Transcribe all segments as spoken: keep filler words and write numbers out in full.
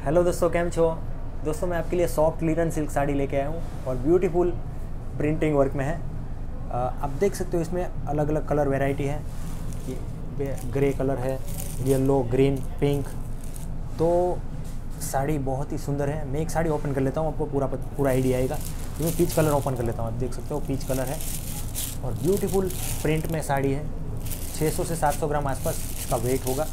Hello दोस्तों, केम छो। दोस्तों मैं आपके लिए सॉफ्ट लिनन सिल्क साड़ी लेके आया हूँ और ब्यूटीफुल प्रिंटिंग वर्क में है। आ, आप देख सकते हो इसमें अलग अलग कलर वैरायटी है। ये ग्रे कलर है, येलो, ग्रीन, पिंक। तो साड़ी बहुत ही सुंदर है। मैं एक साड़ी ओपन कर लेता हूँ, आपको पूरा पूरा आइडिया आएगा। मैं पीच कलर ओपन कर लेता हूँ। आप देख सकते हो पीच कलर है और ब्यूटीफुल प्रिंट में साड़ी है। छह सौ से सात सौ ग्राम आसपास इसका वेट होगा।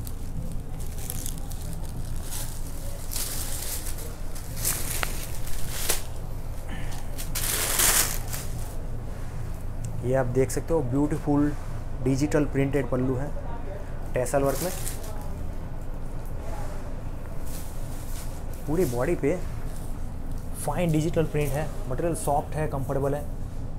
ये आप देख सकते हो ब्यूटीफुल डिजिटल प्रिंटेड पल्लू है टैसल वर्क में। पूरी बॉडी पे फाइन डिजिटल प्रिंट है। मटेरियल सॉफ्ट है, कंफर्टेबल है।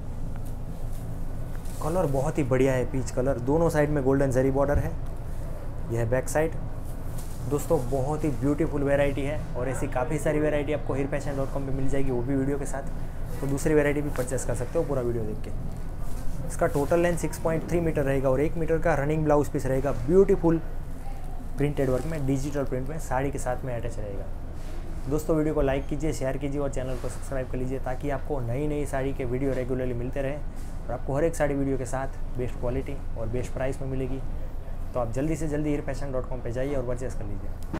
कलर बहुत ही बढ़िया है, पीच कलर। दोनों साइड में गोल्डन जरी बॉर्डर है। यह है बैक साइड। दोस्तों बहुत ही ब्यूटीफुल वैरायटी है और ऐसी काफ़ी सारी वैरायटी आपको हीर फैशन डॉट कॉम पर मिल जाएगी, वो भी वीडियो के साथ। तो दूसरी वैरायटी भी परचेस कर सकते हो पूरा वीडियो देख के। इसका total length six point three metre रहेगा और एक मीटर का रनिंग ब्लाउज पीस रहेगा। ब्यूटीफुल प्रिंटेड वर्क में, डिजिटल प्रिंट में साड़ी के साथ में अटैच रहेगा। दोस्तों वीडियो को लाइक कीजिए, शेयर कीजिए और चैनल को सब्सक्राइब कर लीजिए ताकि आपको नई नई साड़ी के वीडियो रेगुलरली मिलते रहें और आपको हर एक साड़ी वीडियो के साथ बेस्ट क्वालिटी और बेस्ट प्राइस में मिलेगी। तो आप जल्दी से जल्दी हीर फैशन डॉट कॉम पर जाइए और परचेस कर लीजिए।